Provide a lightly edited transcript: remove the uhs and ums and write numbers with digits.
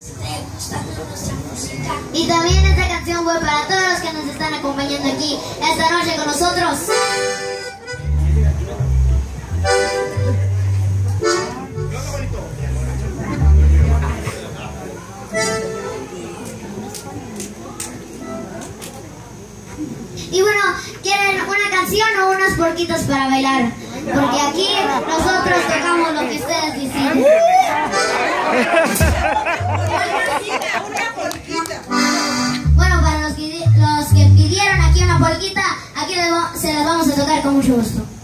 Y también esta canción fue para todos los que nos están acompañando aquí esta noche con nosotros. Y bueno, ¿quieren una canción o unas porquitas para bailar? Porque aquí nosotros tocamos lo que ustedes deciden. Bueno, para los que pidieron aquí una polquita, aquí se las vamos a tocar con mucho gusto.